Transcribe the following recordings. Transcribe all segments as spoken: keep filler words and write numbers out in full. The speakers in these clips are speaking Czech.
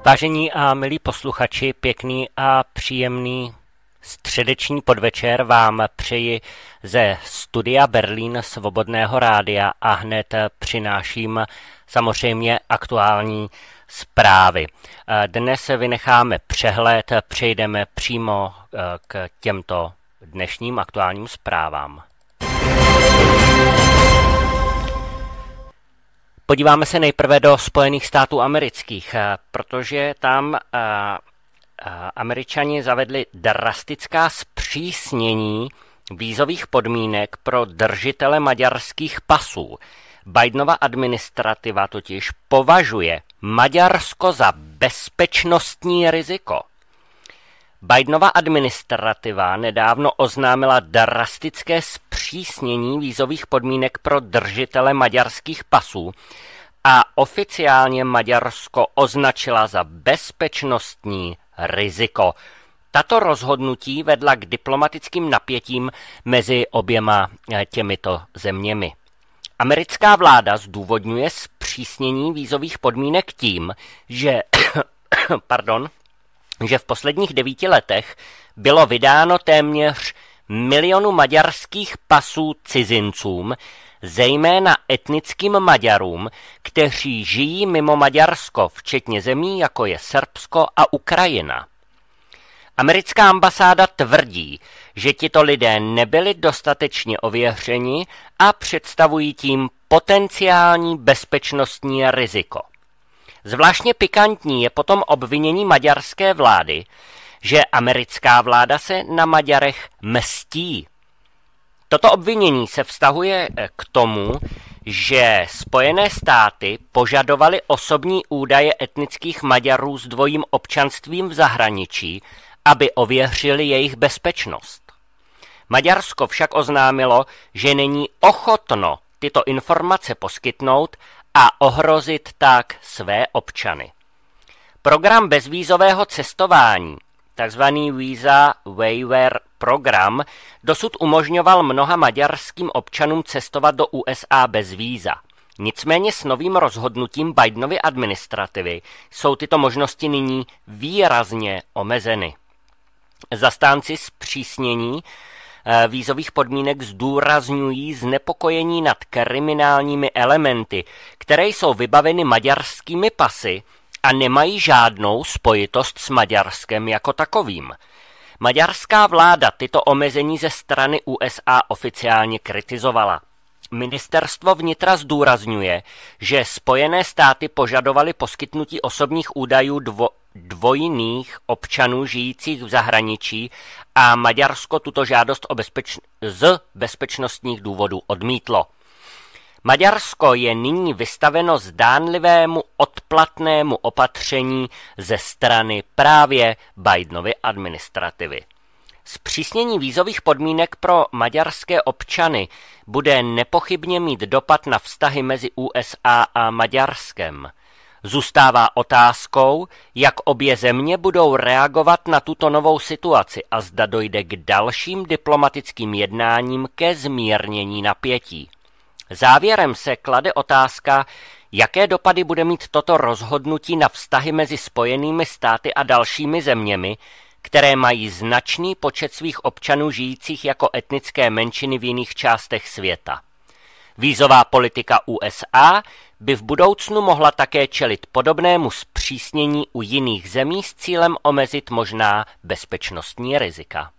Vážení a milí posluchači, pěkný a příjemný středeční podvečer vám přeji ze studia Berlín Svobodného rádia a hned přináším samozřejmě aktuální zprávy. Dnes vynecháme přehled, přejdeme přímo k těmto dnešním aktuálním zprávám. Podíváme se nejprve do Spojených států amerických, protože tam Američani zavedli drastická zpřísnění vízových podmínek pro držitele maďarských pasů. Bidenova administrativa totiž považuje Maďarsko za bezpečnostní riziko. Bidenova administrativa nedávno oznámila drastické zpřísnění vízových podmínek pro držitele maďarských pasů a oficiálně Maďarsko označila za bezpečnostní riziko. Tato rozhodnutí vedla k diplomatickým napětím mezi oběma těmito zeměmi. Americká vláda zdůvodňuje zpřísnění vízových podmínek tím, že pardon, že v posledních devíti letech bylo vydáno téměř milionu maďarských pasů cizincům, zejména etnickým Maďarům, kteří žijí mimo Maďarsko, včetně zemí, jako je Srbsko a Ukrajina. Americká ambasáda tvrdí, že tito lidé nebyli dostatečně ověřeni a představují tím potenciální bezpečnostní riziko. Zvláštně pikantní je potom obvinění maďarské vlády, že americká vláda se na Maďarech mstí. Toto obvinění se vztahuje k tomu, že Spojené státy požadovaly osobní údaje etnických Maďarů s dvojím občanstvím v zahraničí, aby ověřili jejich bezpečnost. Maďarsko však oznámilo, že není ochotno tyto informace poskytnout a ohrozit tak své občany. Program bezvízového cestování, takzvaný Visa Waiver program, dosud umožňoval mnoha maďarským občanům cestovat do U S A bez víza. Nicméně s novým rozhodnutím Bidenovy administrativy jsou tyto možnosti nyní výrazně omezeny. Zastánci zpřísnění vízových podmínek zdůrazňují znepokojení nad kriminálními elementy, které jsou vybaveny maďarskými pasy a nemají žádnou spojitost s Maďarskem jako takovým. Maďarská vláda tyto omezení ze strany U S A oficiálně kritizovala. Ministerstvo vnitra zdůrazňuje, že Spojené státy požadovaly poskytnutí osobních údajů dvo, dvojných občanů žijících v zahraničí a Maďarsko tuto žádost o bezpeč, z bezpečnostních důvodů odmítlo. Maďarsko je nyní vystaveno zdánlivému odplatnému opatření ze strany právě Bidenovy administrativy. Zpřísnění vízových podmínek pro maďarské občany bude nepochybně mít dopad na vztahy mezi U S A a Maďarskem. Zůstává otázkou, jak obě země budou reagovat na tuto novou situaci a zda dojde k dalším diplomatickým jednáním ke zmírnění napětí. Závěrem se klade otázka, jaké dopady bude mít toto rozhodnutí na vztahy mezi Spojenými státy a dalšími zeměmi, které mají značný počet svých občanů žijících jako etnické menšiny v jiných částech světa. Vízová politika U S A by v budoucnu mohla také čelit podobnému zpřísnění u jiných zemí s cílem omezit možná bezpečnostní rizika.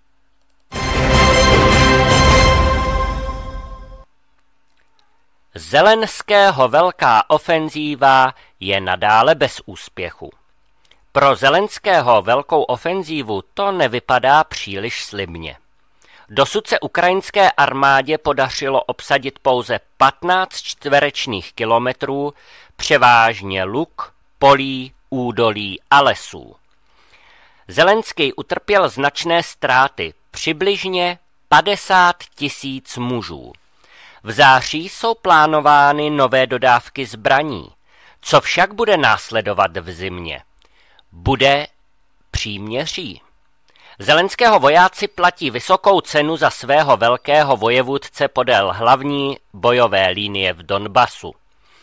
Zelenského velká ofenzíva je nadále bez úspěchu. Pro Zelenského velkou ofenzívu to nevypadá příliš slibně. Dosud se ukrajinské armádě podařilo obsadit pouze patnáct čtverečných kilometrů, převážně luk, polí, údolí a lesů. Zelenský utrpěl značné ztráty, přibližně padesát tisíc mužů. V září jsou plánovány nové dodávky zbraní. Co však bude následovat v zimě? Bude příměří. Zelenského vojáci platí vysokou cenu za svého velkého vojevůdce podél hlavní bojové linie v Donbasu.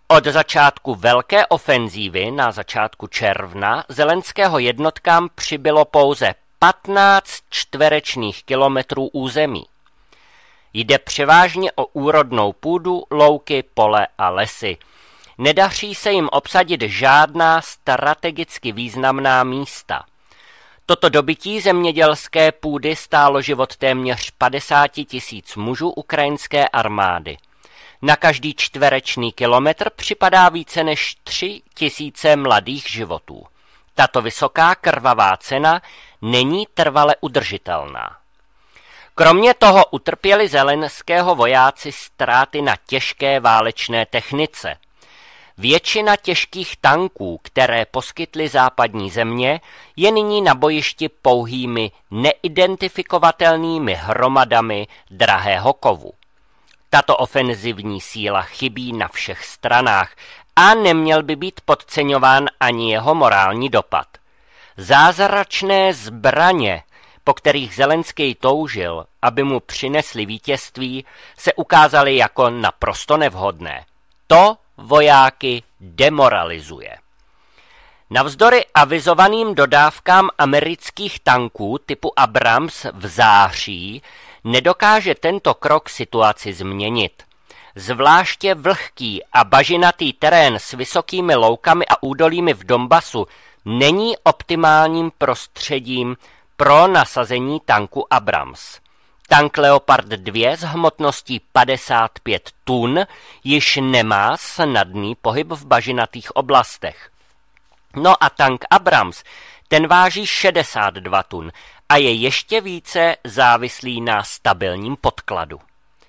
Od začátku velké ofenzívy na začátku června Zelenského jednotkám přibylo pouze patnáct čtverečných kilometrů území. Jde převážně o úrodnou půdu, louky, pole a lesy. Nedaří se jim obsadit žádná strategicky významná místa. Toto dobytí zemědělské půdy stálo život téměř padesát tisíc mužů ukrajinské armády. Na každý čtverečný kilometr připadá více než tři tisíce mladých životů. Tato vysoká krvavá cena není trvale udržitelná. Kromě toho utrpěli Zelenského vojáci ztráty na těžké válečné technice. Většina těžkých tanků, které poskytly západní země, je nyní na bojišti pouhými neidentifikovatelnými hromadami drahého kovu. Tato ofenzivní síla chybí na všech stranách a neměl by být podceňován ani jeho morální dopad. Zázračné zbraně, po kterých Zelenský toužil, aby mu přinesli vítězství, se ukázaly jako naprosto nevhodné. To vojáky demoralizuje. Navzdory avizovaným dodávkám amerických tanků typu Abrams v září nedokáže tento krok situaci změnit. Zvláště vlhký a bažinatý terén s vysokými loukami a údolími v Donbasu není optimálním prostředím pro nasazení tanku Abrams. Tank Leopard dva s hmotností padesát pět tun již nemá snadný pohyb v bažinatých oblastech. No a tank Abrams, ten váží šedesát dva tun a je ještě více závislý na stabilním podkladu.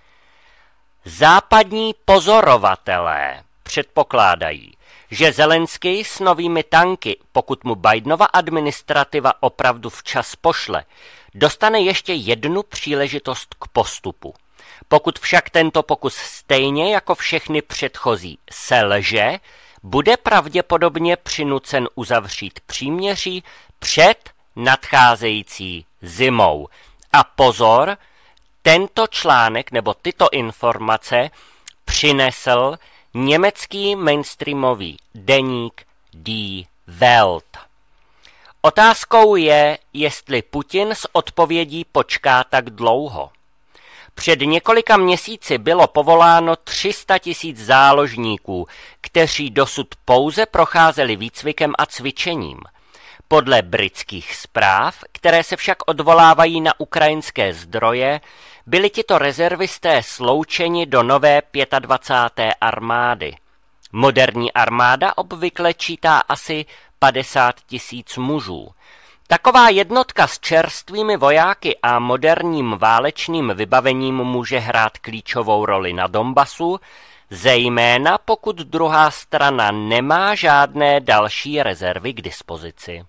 Západní pozorovatelé předpokládají, že Zelenský s novými tanky, pokud mu Bidenova administrativa opravdu včas pošle, dostane ještě jednu příležitost k postupu. Pokud však tento pokus stejně jako všechny předchozí selže, bude pravděpodobně přinucen uzavřít příměří před nadcházející zimou. A pozor, tento článek nebo tyto informace přinesl německý mainstreamový deník Die Welt. Otázkou je, jestli Putin s odpovědí počká tak dlouho. Před několika měsíci bylo povoláno tři sta tisíc záložníků, kteří dosud pouze procházeli výcvikem a cvičením. Podle britských zpráv, které se však odvolávají na ukrajinské zdroje, byli tito rezervisté sloučeni do nové dvacáté páté armády. Moderní armáda obvykle čítá asi padesát tisíc mužů. Taková jednotka s čerstvými vojáky a moderním válečným vybavením může hrát klíčovou roli na Donbasu, zejména pokud druhá strana nemá žádné další rezervy k dispozici.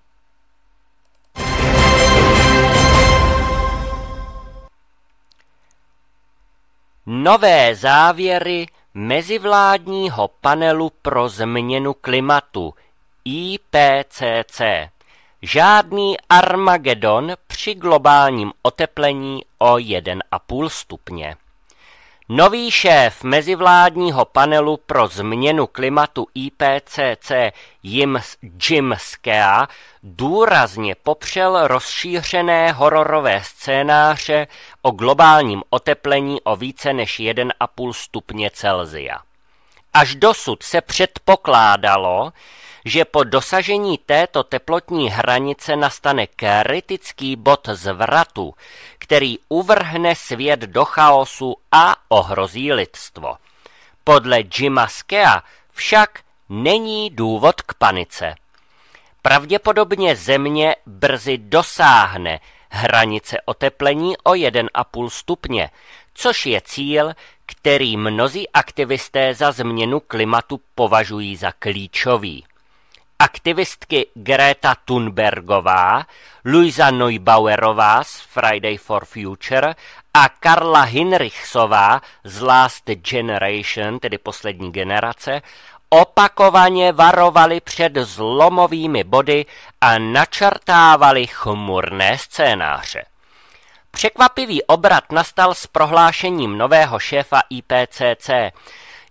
Nové závěry mezivládního panelu pro změnu klimatu I P C C. Žádný Armagedon při globálním oteplení o jedna a půl stupně. Nový šéf mezivládního panelu pro změnu klimatu I P C C Jim Skea důrazně popřel rozšířené hororové scénáře o globálním oteplení o více než jedna a půl stupně Celsia. Až dosud se předpokládalo, že po dosažení této teplotní hranice nastane kritický bod zvratu, který uvrhne svět do chaosu a ohrozí lidstvo. Podle Jima Skea však není důvod k panice. Pravděpodobně Země brzy dosáhne hranice oteplení o jedna a půl stupně, což je cíl, který mnozí aktivisté za změnu klimatu považují za klíčový. Aktivistky Greta Thunbergová, Luisa Neubauerová z Friday for Future a Karla Hinrichsová z Last Generation, tedy poslední generace, opakovaně varovali před zlomovými body a načrtávali chmurné scénáře. Překvapivý obrat nastal s prohlášením nového šéfa I P C C.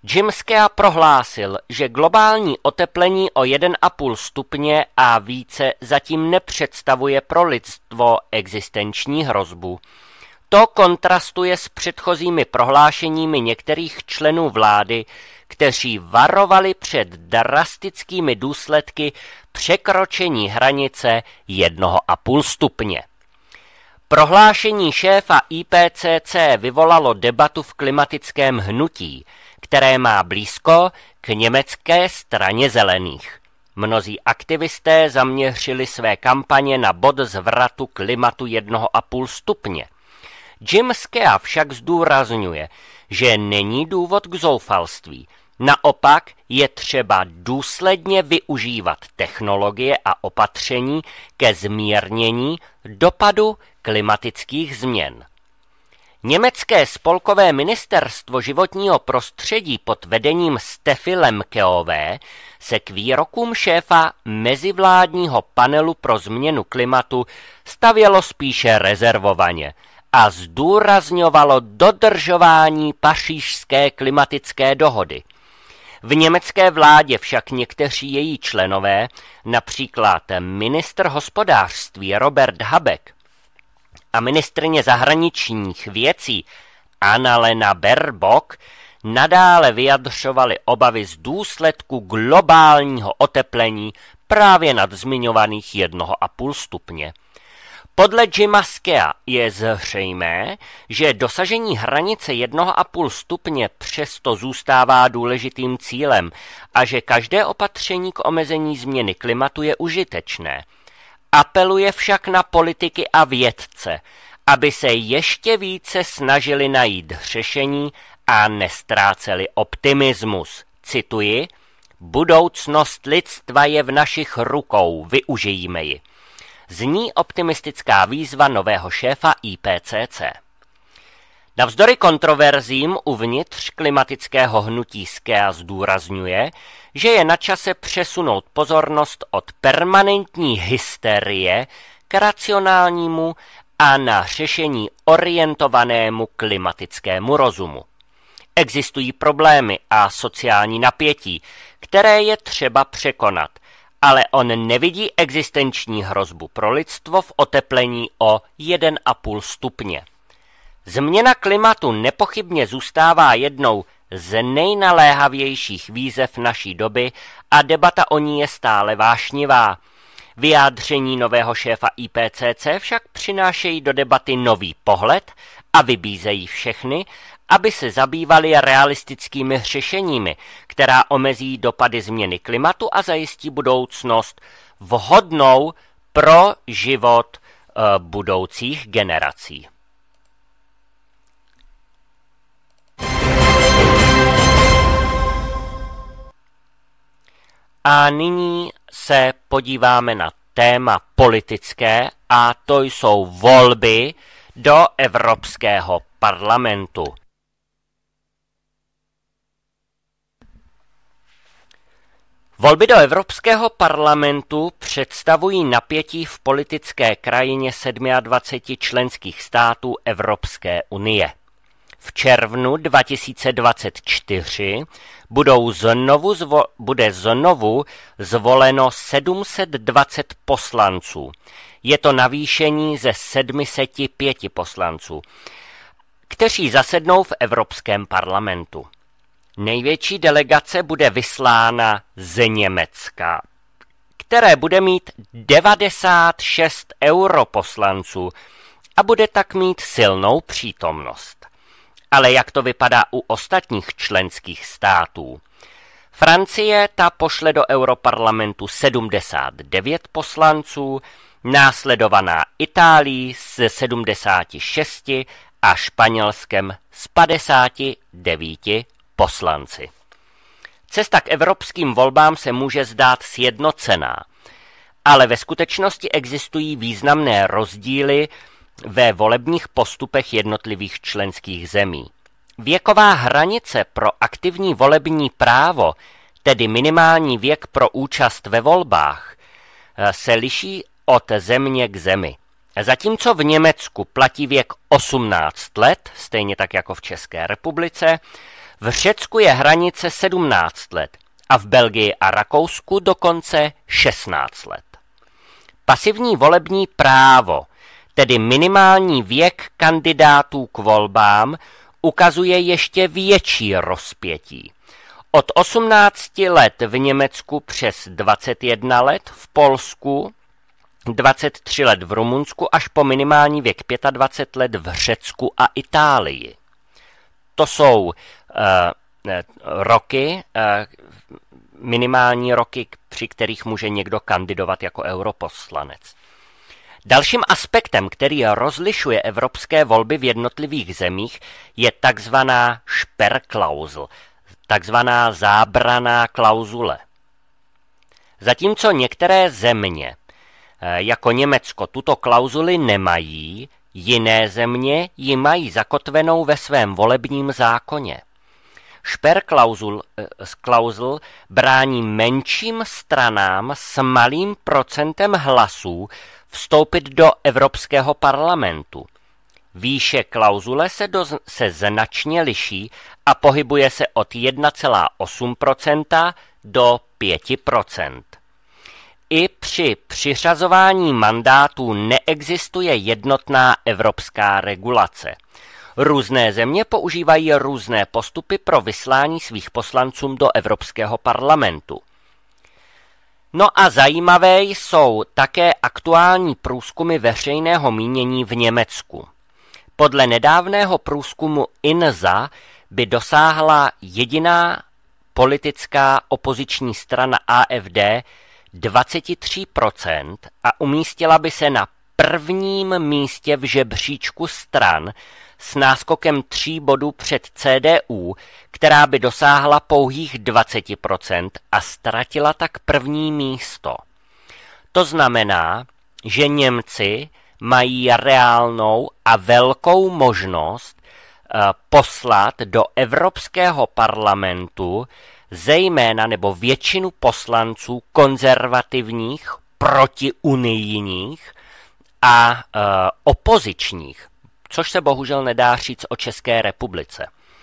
Jim Scea prohlásil, že globální oteplení o jeden a půl stupně a více zatím nepředstavuje pro lidstvo existenční hrozbu. To kontrastuje s předchozími prohlášeními některých členů vlády, kteří varovali před drastickými důsledky překročení hranice jednoho a půl stupně. Prohlášení šéfa I P C C vyvolalo debatu v klimatickém hnutí, které má blízko k německé straně zelených. Mnozí aktivisté zaměřili své kampaně na bod zvratu klimatu jednoho a půl stupně. Jim Scea však zdůrazňuje, že není důvod k zoufalství. Naopak je třeba důsledně využívat technologie a opatření ke zmírnění dopadu klimatických změn. Německé spolkové ministerstvo životního prostředí pod vedením Steffi Lemkeové se k výrokům šéfa mezivládního panelu pro změnu klimatu stavělo spíše rezervovaně a zdůrazňovalo dodržování Pařížské klimatické dohody. V německé vládě však někteří její členové, například ministr hospodářství Robert Habeck a ministryně zahraničních věcí Annalena Baerbock, nadále vyjadřovali obavy z důsledku globálního oteplení právě nad zmiňovaných jednoho a půl stupně. Podle Jima Scea je zřejmé, že dosažení hranice jednoho a půl stupně přesto zůstává důležitým cílem a že každé opatření k omezení změny klimatu je užitečné. Apeluje však na politiky a vědce, aby se ještě více snažili najít řešení a nestráceli optimismus. Cituji: budoucnost lidstva je v našich rukou, využijme ji. Zní optimistická výzva nového šéfa I P C C. Navzdory kontroverzím uvnitř klimatického hnutí Scea zdůrazňuje, že je na čase přesunout pozornost od permanentní hysterie k racionálnímu a na řešení orientovanému klimatickému rozumu. Existují problémy a sociální napětí, které je třeba překonat, ale on nevidí existenční hrozbu pro lidstvo v oteplení o jeden a půl stupně. Změna klimatu nepochybně zůstává jednou z nejnaléhavějších výzev naší doby a debata o ní je stále vášnivá. Vyjádření nového šéfa I P C C však přinášejí do debaty nový pohled a vybízejí všechny, aby se zabývali realistickými řešeními, která omezí dopady změny klimatu a zajistí budoucnost vhodnou pro život e, budoucích generací. A nyní se podíváme na téma politické, a to jsou volby do Evropského parlamentu. Volby do Evropského parlamentu představují napětí v politické krajině dvaceti sedmi členských států Evropské unie. V červnu dva tisíce dvacet čtyři budou znovu zvo, bude znovu zvoleno sedm set dvacet poslanců. Je to navýšení ze sedm set pět poslanců, kteří zasednou v Evropském parlamentu. Největší delegace bude vyslána z Německa, které bude mít devadesát šest europoslanců a bude tak mít silnou přítomnost. Ale jak to vypadá u ostatních členských států? Francie ta pošle do Europarlamentu sedmdesát devět poslanců, následovaná Itálií se sedmdesáti šesti a Španělskem s padesáti devíti poslanci. Cesta k evropským volbám se může zdát sjednocená, ale ve skutečnosti existují významné rozdíly ve volebních postupech jednotlivých členských zemí. Věková hranice pro aktivní volební právo, tedy minimální věk pro účast ve volbách, se liší od země k zemi. Zatímco v Německu platí věk osmnáct let, stejně tak jako v České republice, V Řecku je hranice sedmnáct let a v Belgii a Rakousku dokonce šestnáct let. Pasivní volební právo, tedy minimální věk kandidátů k volbám, ukazuje ještě větší rozpětí. Od osmnácti let v Německu přes dvacet jedna let, v Polsku dvacet tři let, v Rumunsku až po minimální věk dvacet pět let v Řecku a Itálii. To jsou uh, roky, uh, minimální roky, při kterých může někdo kandidovat jako europoslanec. Dalším aspektem, který rozlišuje evropské volby v jednotlivých zemích, je takzvaná Sperrklausel, takzvaná zábranná klauzule. Zatímco některé země, jako Německo, tuto klauzuli nemají, jiné země ji mají zakotvenou ve svém volebním zákoně. Sperrklausel klauzul brání menším stranám s malým procentem hlasů vstoupit do Evropského parlamentu. Výše klauzule se, do, se značně liší a pohybuje se od jedna celá osm procenta do pět procent. I při přiřazování mandátů neexistuje jednotná evropská regulace. Různé země používají různé postupy pro vyslání svých poslanců do Evropského parlamentu. No a zajímavé jsou také aktuální průzkumy veřejného mínění v Německu. Podle nedávného průzkumu I N S A by dosáhla jediná politická opoziční strana A F D dvacet tři procent a umístila by se na prvním místě v žebříčku stran s náskokem tří bodů před C D U, která by dosáhla pouhých dvacet procent a ztratila tak první místo. To znamená, že Němci mají reálnou a velkou možnost poslat do Evropského parlamentu zejména nebo většinu poslanců konzervativních, protiunijních a e, opozičních, což se bohužel nedá říct o České republice.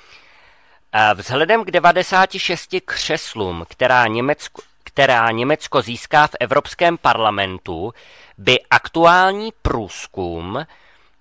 E, vzhledem k devadesáti šesti křeslům, která Německo, která Německo získá v Evropském parlamentu, by aktuální průzkum e,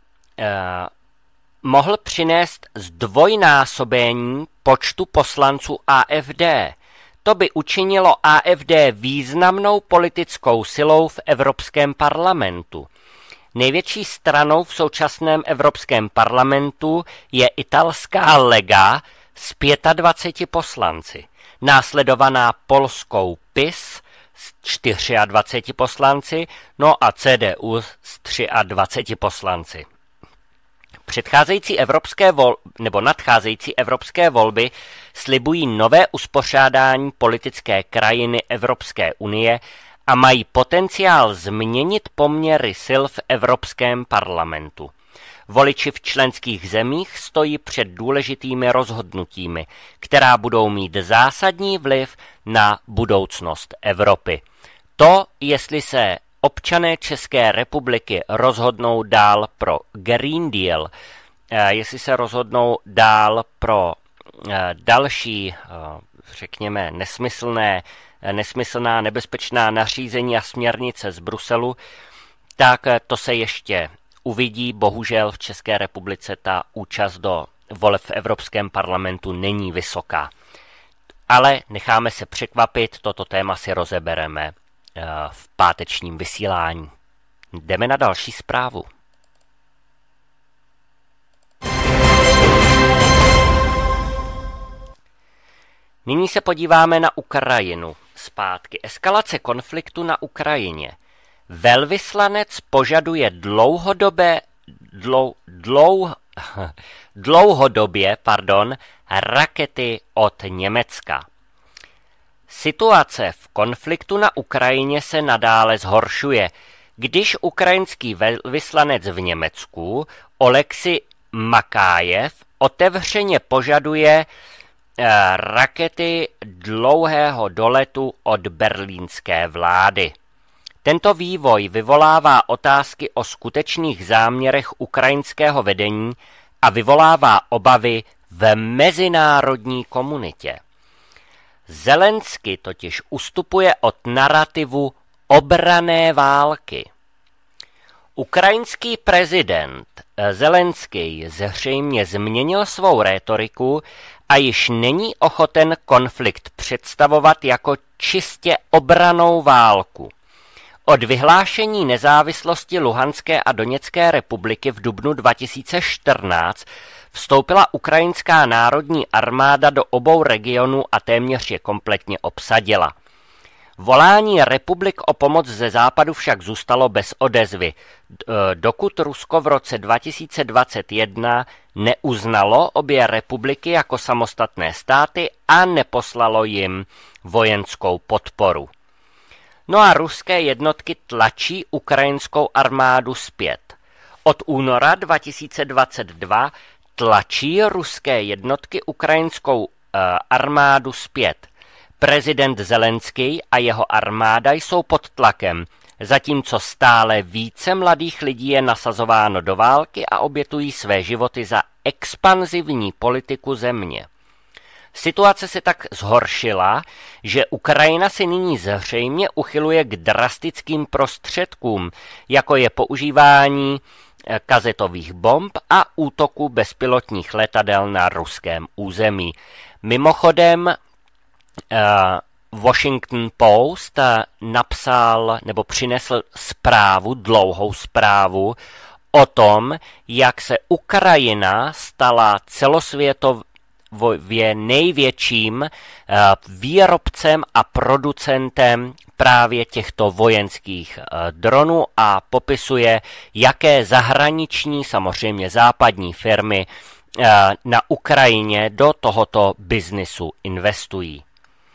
mohl přinést zdvojnásobení počtu poslanců A F D. To by učinilo A F D významnou politickou silou v Evropském parlamentu. Největší stranou v současném Evropském parlamentu je italská Lega s dvaceti pěti poslanci, následovaná polskou P I S s dvaceti čtyřmi poslanci, no a C D U s dvaceti třemi poslanci. Předcházející evropské vol, nebo nadcházející evropské volby slibují nové uspořádání politické krajiny Evropské unie a mají potenciál změnit poměry sil v Evropském parlamentu. Voliči v členských zemích stojí před důležitými rozhodnutími, která budou mít zásadní vliv na budoucnost Evropy. To, jestli se občané České republiky rozhodnou dál pro Green Deal, jestli se rozhodnou dál pro další, řekněme, nesmyslné, nesmyslná, nebezpečná nařízení a směrnice z Bruselu, tak to se ještě uvidí. Bohužel v České republice ta účast do voleb v Evropském parlamentu není vysoká. Ale necháme se překvapit, toto téma si rozebereme v pátečním vysílání. Jdeme na další zprávu. Nyní se podíváme na Ukrajinu. Zpátky. Eskalace konfliktu na Ukrajině. Velvyslanec požaduje dlouhodobé, dlou, dlou, dlouhodobě pardon, rakety od Německa. Situace v konfliktu na Ukrajině se nadále zhoršuje, když ukrajinský velvyslanec v Německu Oleksij Makájev otevřeně požaduje eh, rakety dlouhého doletu od berlínské vlády. Tento vývoj vyvolává otázky o skutečných záměrech ukrajinského vedení a vyvolává obavy v mezinárodní komunitě. Zelenský totiž ustupuje od narrativu obranné války. Ukrajinský prezident Zelenský zřejmě změnil svou rétoriku a již není ochoten konflikt představovat jako čistě obrannou válku. Od vyhlášení nezávislosti Luhanské a Doněcké republiky v dubnu dva tisíce čtrnáct vstoupila ukrajinská národní armáda do obou regionů a téměř je kompletně obsadila. Volání republik o pomoc ze západu však zůstalo bez odezvy, dokud Rusko v roce dva tisíce dvacet jedna neuznalo obě republiky jako samostatné státy a neposlalo jim vojenskou podporu. No a ruské jednotky tlačí ukrajinskou armádu zpět. Od února dva tisíce dvacet dva tlačí ruské jednotky ukrajinskou uh, armádu zpět. Prezident Zelenský a jeho armáda jsou pod tlakem, zatímco stále více mladých lidí je nasazováno do války a obětují své životy za expanzivní politiku země. Situace se tak zhoršila, že Ukrajina si nyní zřejmě uchyluje k drastickým prostředkům, jako je používání kazetových bomb a útoku bezpilotních letadel na ruském území. Mimochodem, Washington Post napsal nebo přinesl zprávu, dlouhou zprávu o tom, jak se Ukrajina stala celosvětově největším výrobcem a producentem právě těchto vojenských dronů a popisuje, jaké zahraniční, samozřejmě západní firmy na Ukrajině do tohoto biznisu investují.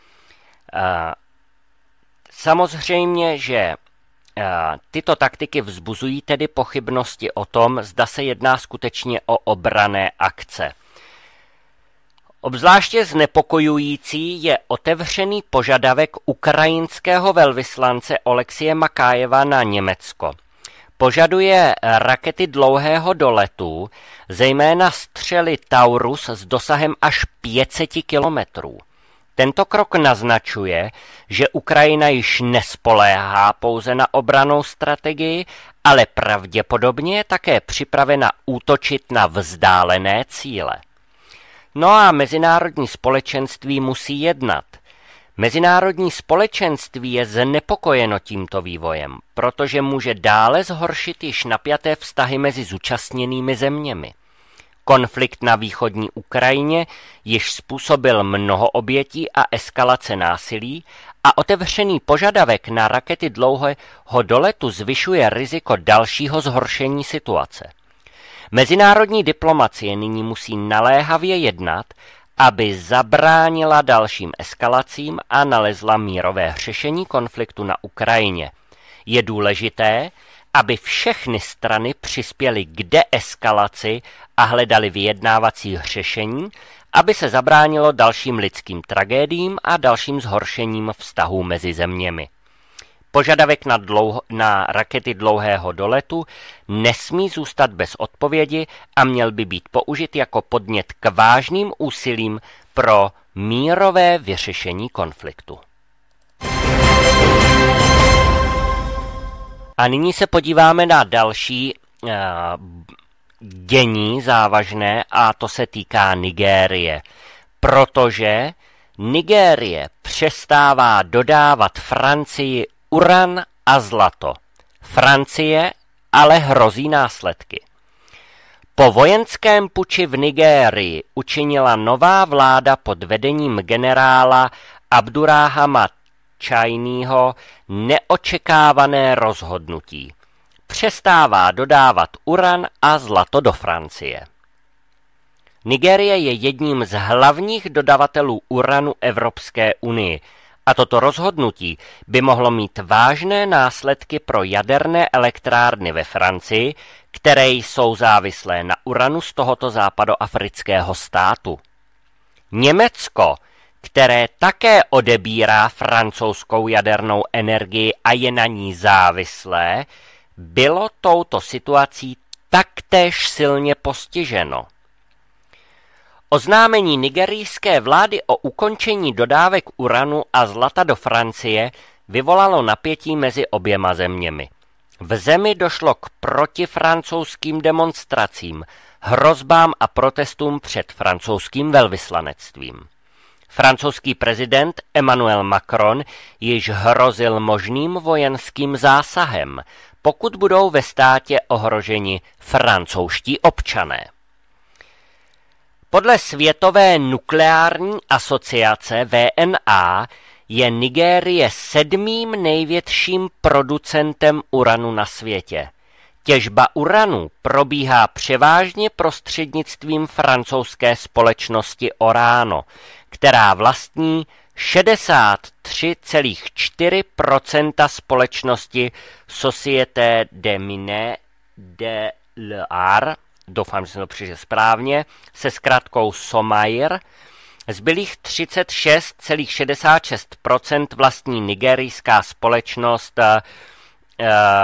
Samozřejmě, že tyto taktiky vzbuzují tedy pochybnosti o tom, zda se jedná skutečně o obranné akce. Obzvláště znepokojující je otevřený požadavek ukrajinského velvyslance Oleksije Makájeva na Německo. Požaduje rakety dlouhého doletu, zejména střely Taurus s dosahem až pět set kilometrů. Tento krok naznačuje, že Ukrajina již nespoléhá pouze na obrannou strategii, ale pravděpodobně je také připravena útočit na vzdálené cíle. No a mezinárodní společenství musí jednat. Mezinárodní společenství je znepokojeno tímto vývojem, protože může dále zhoršit již napjaté vztahy mezi zúčastněnými zeměmi. Konflikt na východní Ukrajině již způsobil mnoho obětí a eskalace násilí a otevřený požadavek na rakety dlouhého doletu zvyšuje riziko dalšího zhoršení situace. Mezinárodní diplomacie nyní musí naléhavě jednat, aby zabránila dalším eskalacím a nalezla mírové řešení konfliktu na Ukrajině. Je důležité, aby všechny strany přispěly k deeskalaci a hledali vyjednávací řešení, aby se zabránilo dalším lidským tragédiím a dalším zhoršením vztahů mezi zeměmi. Požadavek na, dlouho, na rakety dlouhého doletu nesmí zůstat bez odpovědi a měl by být použit jako podnět k vážným úsilím pro mírové vyřešení konfliktu. A nyní se podíváme na další uh, dění závažné a to se týká Nigérie, protože Nigérie přestává dodávat Francii uran a zlato. Francie ale hrozí následky. Po vojenském puči v Nigérii učinila nová vláda pod vedením generála Abdurrahama Čajního neočekávané rozhodnutí. Přestává dodávat uran a zlato do Francie. Nigérie je jedním z hlavních dodavatelů uranu Evropské unii a toto rozhodnutí by mohlo mít vážné následky pro jaderné elektrárny ve Francii, které jsou závislé na uranu z tohoto západoafrického státu. Německo, které také odebírá francouzskou jadernou energii a je na ní závislé, bylo touto situací taktéž silně postiženo. Oznámení nigerijské vlády o ukončení dodávek uranu a zlata do Francie vyvolalo napětí mezi oběma zeměmi. V zemi došlo k protifrancouzským demonstracím, hrozbám a protestům před francouzským velvyslanectvím. Francouzský prezident Emmanuel Macron již hrozil možným vojenským zásahem, pokud budou ve státě ohroženi francouzští občané. Podle Světové nukleární asociace W N A je Nigérie sedmým největším producentem uranu na světě. Těžba uranu probíhá převážně prostřednictvím francouzské společnosti Orano, která vlastní šedesát tři celá čtyři procenta společnosti Société des Mines de l'Art, doufám, že jsem to přečetl správně, se zkratkou SOMAIR. Zbylých třicet šest celá šedesát šest procent vlastní nigerijská společnost Uh,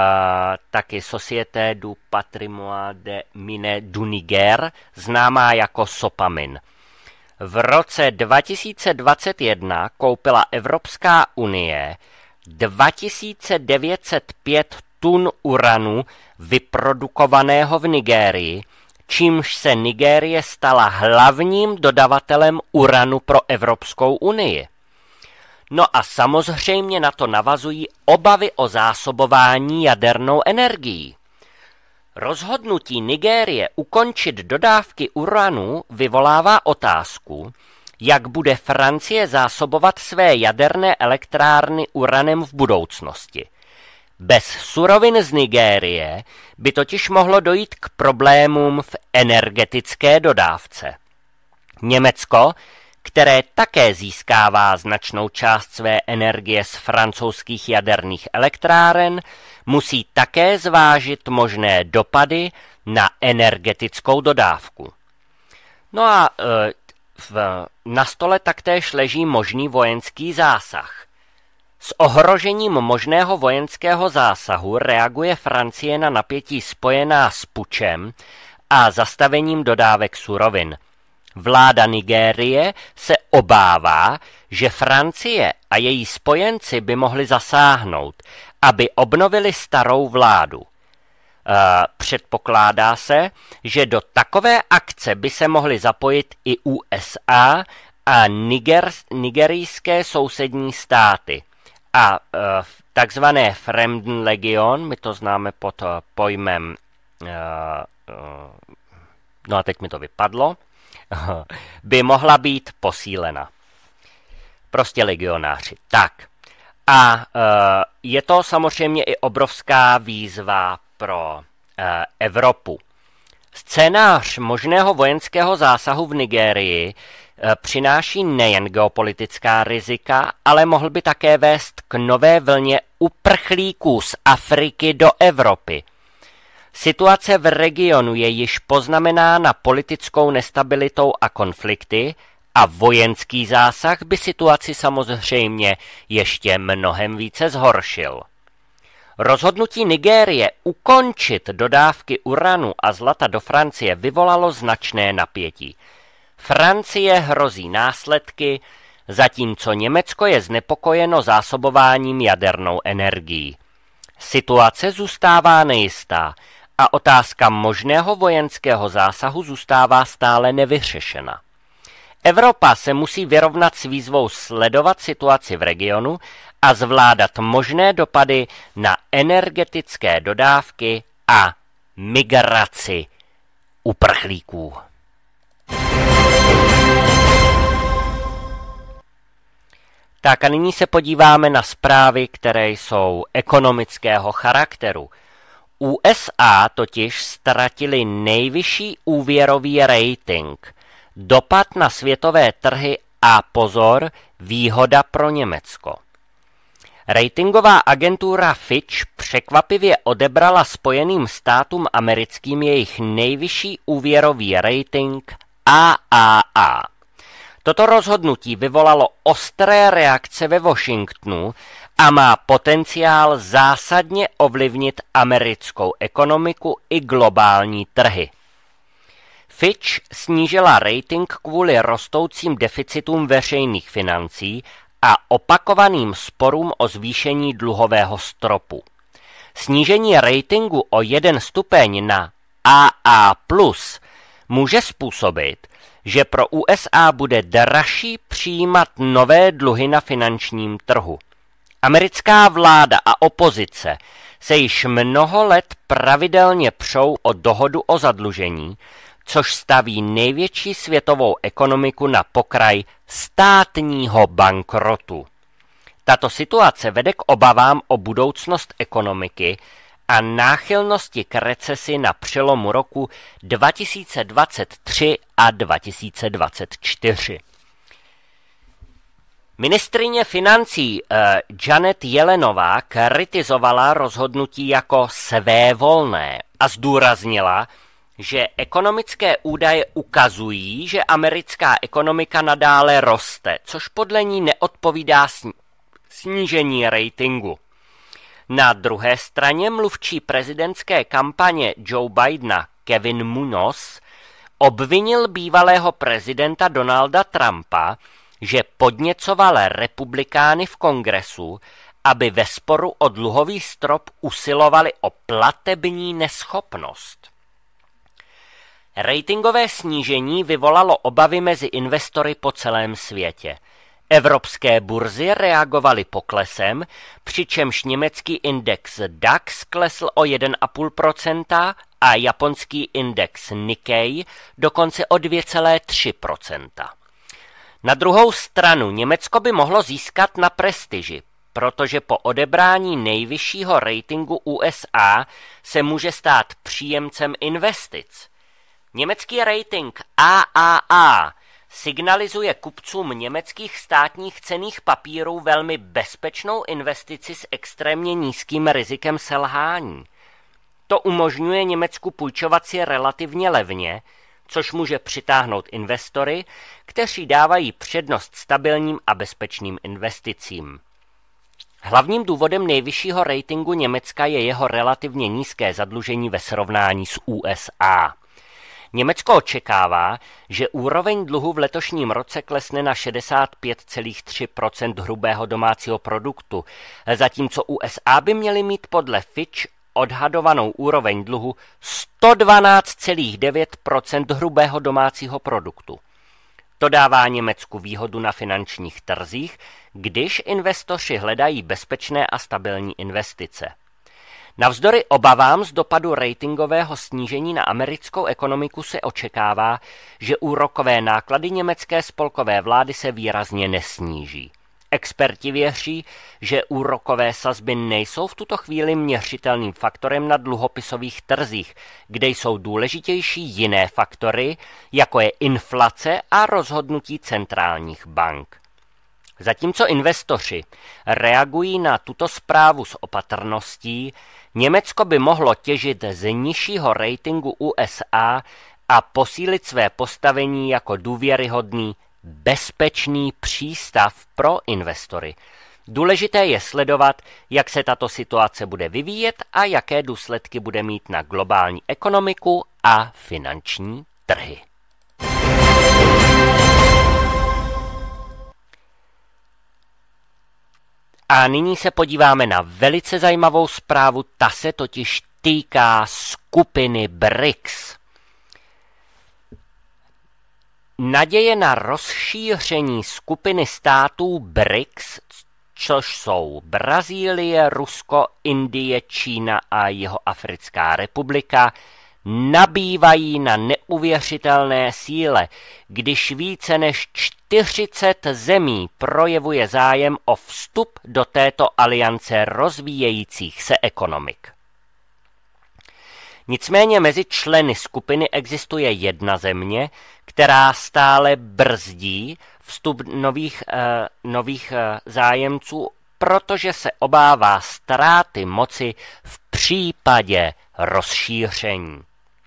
taky Société du Patrimoine des Mines du Niger, známá jako SOPAMIN. V roce dva tisíce dvacet jedna koupila Evropská unie dva tisíce devět set pět tun uranu vyprodukovaného v Nigérii, čímž se Nigérie stala hlavním dodavatelem uranu pro Evropskou unii. No a samozřejmě na to navazují obavy o zásobování jadernou energií. Rozhodnutí Nigérie ukončit dodávky uranu vyvolává otázku, jak bude Francie zásobovat své jaderné elektrárny uranem v budoucnosti. Bez surovin z Nigérie by totiž mohlo dojít k problémům v energetické dodávce. Německo, které také získává značnou část své energie z francouzských jaderných elektráren, musí také zvážit možné dopady na energetickou dodávku. No a e, v, na stole taktéž leží možný vojenský zásah. S ohrožením možného vojenského zásahu reaguje Francie na napětí spojená s pučem a zastavením dodávek surovin. Vláda Nigérie se obává, že Francie a její spojenci by mohli zasáhnout, aby obnovili starou vládu. E, předpokládá se, že do takové akce by se mohly zapojit i U S A a Niger, nigerijské sousední státy. A e, takzvané Fremdenlegion, my to známe pod pojmem, e, e, no a teď mi to vypadlo, by mohla být posílena. Prostě legionáři. Tak. A e, je to samozřejmě i obrovská výzva pro e, Evropu. Scénář možného vojenského zásahu v Nigérii e, přináší nejen geopolitická rizika, ale mohl by také vést k nové vlně uprchlíků z Afriky do Evropy. Situace v regionu je již poznamenána politickou nestabilitou a konflikty a vojenský zásah by situaci samozřejmě ještě mnohem více zhoršil. Rozhodnutí Nigérie ukončit dodávky uranu a zlata do Francie vyvolalo značné napětí. Francie hrozí následky, zatímco Německo je znepokojeno zásobováním jadernou energií. Situace zůstává nejistá a otázka možného vojenského zásahu zůstává stále nevyřešena. Evropa se musí vyrovnat s výzvou sledovat situaci v regionu a zvládat možné dopady na energetické dodávky a migraci uprchlíků. Tak a nyní se podíváme na zprávy, které jsou ekonomického charakteru. U S A totiž ztratili nejvyšší úvěrový rating. Dopad na světové trhy a pozor, výhoda pro Německo. Ratingová agentura Fitch překvapivě odebrala Spojeným státům americkým jejich nejvyšší úvěrový rating A A A. Toto rozhodnutí vyvolalo ostré reakce ve Washingtonu a má potenciál zásadně ovlivnit americkou ekonomiku i globální trhy. Fitch snížila rating kvůli rostoucím deficitům veřejných financí a opakovaným sporům o zvýšení dluhového stropu. Snížení ratingu o jeden stupeň na A A plus může způsobit, že pro U S A bude dražší přijímat nové dluhy na finančním trhu. Americká vláda a opozice se již mnoho let pravidelně přou o dohodu o zadlužení, což staví největší světovou ekonomiku na pokraj státního bankrotu. Tato situace vede k obavám o budoucnost ekonomiky a náchylnosti k recesi na přelomu roku dva tisíce dvacet tři a dva tisíce dvacet čtyři. Ministryně financí eh, Janet Yellenová kritizovala rozhodnutí jako svévolné a zdůraznila, že ekonomické údaje ukazují, že americká ekonomika nadále roste, což podle ní neodpovídá snížení ratingu. Na druhé straně mluvčí prezidentské kampaně Joe Bidena Kevin Munoz obvinil bývalého prezidenta Donalda Trumpa, že podněcoval republikány v kongresu, aby ve sporu o dluhový strop usilovali o platební neschopnost. Ratingové snížení vyvolalo obavy mezi investory po celém světě. Evropské burzy reagovaly poklesem, přičemž německý index DAX klesl o jedna celá pět procenta a japonský index Nikkei dokonce o dvě celá tři procenta. Na druhou stranu Německo by mohlo získat na prestiži, protože po odebrání nejvyššího ratingu U S A se může stát příjemcem investic. Německý rating A A A signalizuje kupcům německých státních cenných papírů velmi bezpečnou investici s extrémně nízkým rizikem selhání. To umožňuje Německu půjčovat si relativně levně, což může přitáhnout investory, kteří dávají přednost stabilním a bezpečným investicím. Hlavním důvodem nejvyššího ratingu Německa je jeho relativně nízké zadlužení ve srovnání s U S A. Německo očekává, že úroveň dluhu v letošním roce klesne na šedesát pět celá tři procenta hrubého domácího produktu, zatímco U S A by měly mít podle Fitch odhadovanou úroveň dluhu sto dvanáct celá devět procenta hrubého domácího produktu. To dává Německu výhodu na finančních trzích, když investoři hledají bezpečné a stabilní investice. Navzdory obavám z dopadu ratingového snížení na americkou ekonomiku se očekává, že úrokové náklady německé spolkové vlády se výrazně nesníží. Experti věří, že úrokové sazby nejsou v tuto chvíli měřitelným faktorem na dluhopisových trzích, kde jsou důležitější jiné faktory, jako je inflace a rozhodnutí centrálních bank. Zatímco investoři reagují na tuto zprávu s opatrností, Německo by mohlo těžit z nižšího ratingu U S A a posílit své postavení jako důvěryhodný, bezpečný přístav pro investory. Důležité je sledovat, jak se tato situace bude vyvíjet a jaké důsledky bude mít na globální ekonomiku a finanční trhy. A nyní se podíváme na velice zajímavou zprávu, ta se totiž týká skupiny B R I C S. Naděje na rozšíření skupiny států B R I C S, což jsou Brazílie, Rusko, Indie, Čína a Jihoafrická republika, nabývají na neuvěřitelné síle, když více než čtyřicet zemí projevuje zájem o vstup do této aliance rozvíjejících se ekonomik. Nicméně mezi členy skupiny existuje jedna země, která stále brzdí vstup nových, eh, nových eh, zájemců, protože se obává ztráty moci v případě rozšíření.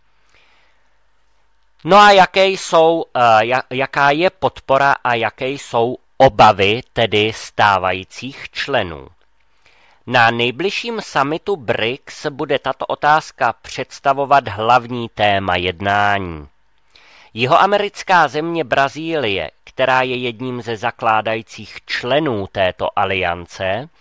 No a jaké jsou, jaká je podpora a jaké jsou obavy tedy stávajících členů? Na nejbližším summitu B R I C S bude tato otázka představovat hlavní téma jednání. Jihoamerická země Brazílie, která je jedním ze zakládajících členů této aliance,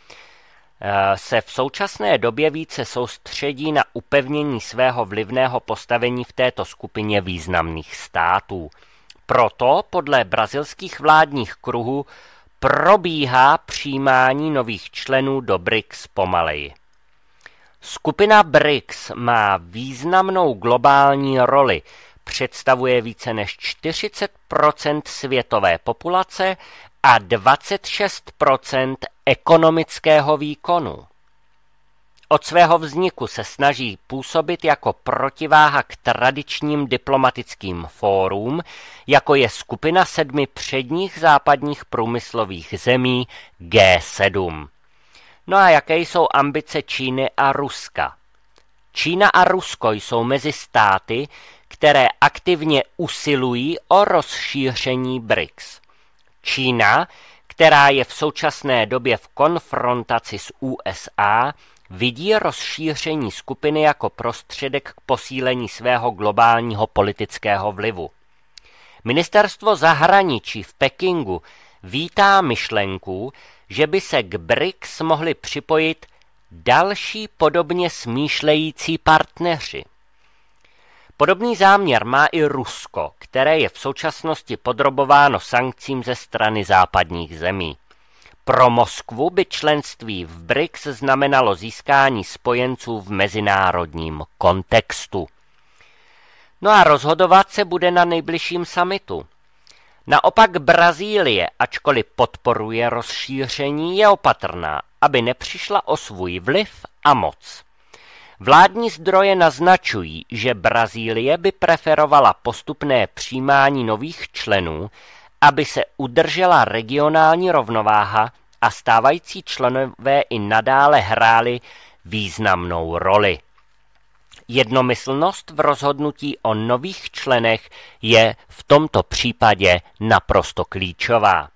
se v současné době více soustředí na upevnění svého vlivného postavení v této skupině významných států. Proto podle brazilských vládních kruhů probíhá přijímání nových členů do B R I C S pomaleji. Skupina B R I C S má významnou globální roli, představuje více než čtyřicet procent světové populace a dvacet šest procent ekonomického výkonu. Od svého vzniku se snaží působit jako protiváha k tradičním diplomatickým fórům, jako je skupina sedmi předních západních průmyslových zemí G sedm. No a jaké jsou ambice Číny a Ruska? Čína a Rusko jsou mezi státy, které aktivně usilují o rozšíření B R I C S. Čína, která je v současné době v konfrontaci s U S A, vidí rozšíření skupiny jako prostředek k posílení svého globálního politického vlivu. Ministerstvo zahraničí v Pekingu vítá myšlenku, že by se k B R I C S mohli připojit další podobně smýšlející partneři. Podobný záměr má i Rusko, které je v současnosti podrobováno sankcím ze strany západních zemí. Pro Moskvu by členství v B R I C S znamenalo získání spojenců v mezinárodním kontextu. No a rozhodovat se bude na nejbližším summitu. Naopak Brazílie, ačkoliv podporuje rozšíření, je opatrná, aby nepřišla o svůj vliv a moc. Vládní zdroje naznačují, že Brazílie by preferovala postupné přijímání nových členů, aby se udržela regionální rovnováha a stávající členové i nadále hráli významnou roli. Jednomyslnost v rozhodnutí o nových členech je v tomto případě naprosto klíčová.